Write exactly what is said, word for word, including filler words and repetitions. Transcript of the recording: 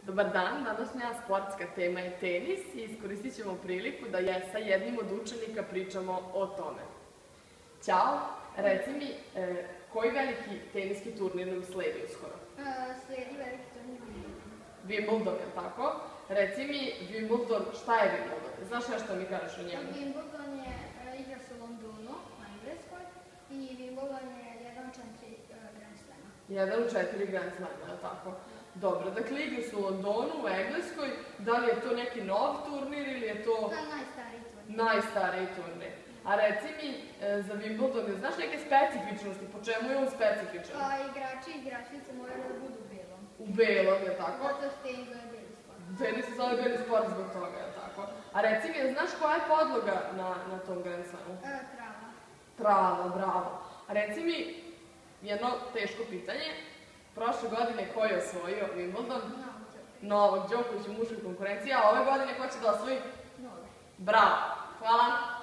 Dobar dan, današnja sportska tema je tenis i iskoristit ćemo priliku da je sa jednim od učenika pričamo o tome. Ćao, reci mi, e, koji veliki teniski turnir nam sledi uskoro? Slijedi veliki turnir Wimbledon. Wimbledon, je tako? Reci mi, Wimbledon, šta je Wimbledon? Znaš nešto mi kažeš o njemu? Wimbledon je igra se u Londonu, na Engleskoj, i Wimbledon je jedan u četiri Grand Slema. Jedan u četiri Grand Slema, je tako? Dobro, dakle igra se u Londonu, u Engleskoj, da li je to neki nov turnir ili je to... To je najstariji turnir. Najstariji turnir. A reci mi, za Wimbledon, znaš neke specifičnosti, po čemu je on specifičan? Pa igrači i igračice moraju da budu u belom. U belom, je tako? Zato što tenis zove beli sport. Tenis se zove beli sport zbog toga, je tako? A reci mi, znaš koja je podloga na, na tom Grand Slamu? E, trava. Trava, bravo. A reci mi, jedno teško pitanje, prošle godine ko je osvojio Wimbledon? Novak Đoković u muškoj konkurenciji, a ove godine ko će da osvoji? Novak. Bravo, hvala.